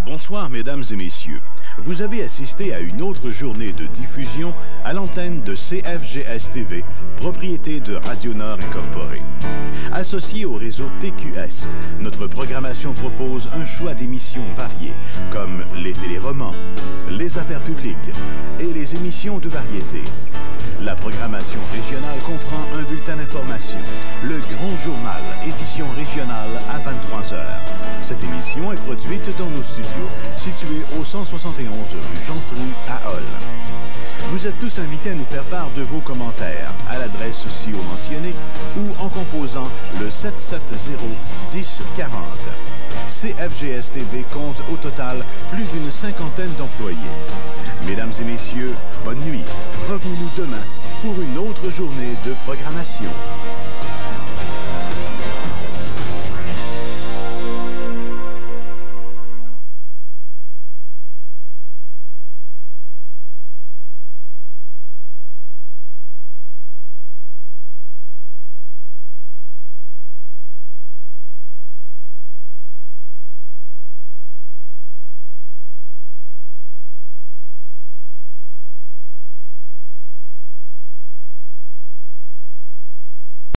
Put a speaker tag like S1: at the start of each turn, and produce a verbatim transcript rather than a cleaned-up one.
S1: Bonsoir, mesdames et messieurs. Vous avez assisté à une autre journée de diffusion à l'antenne de C F G S T V, propriété de Radio Nord Incorporé. Associé au réseau T Q S, notre programmation propose un choix d'émissions variées, comme les téléromans, les affaires publiques et les émissions de variété. La programmation régionale comprend un bulletin d'information, le Grand Journal, édition régionale à vingt-trois heures. Cette émission est produite dans nos studios, situés au cent soixante et onze rue Jean Proulx à Hall. Vous êtes tous invités à nous faire part de vos commentaires à l'adresse ci-haut mentionnée ou en composant le sept sept zéro dix quarante. C F G S T V compte au total plus d'une cinquantaine d'employés. Mesdames et messieurs, bonne nuit. Revenez-nous demain pour une autre journée de programmation.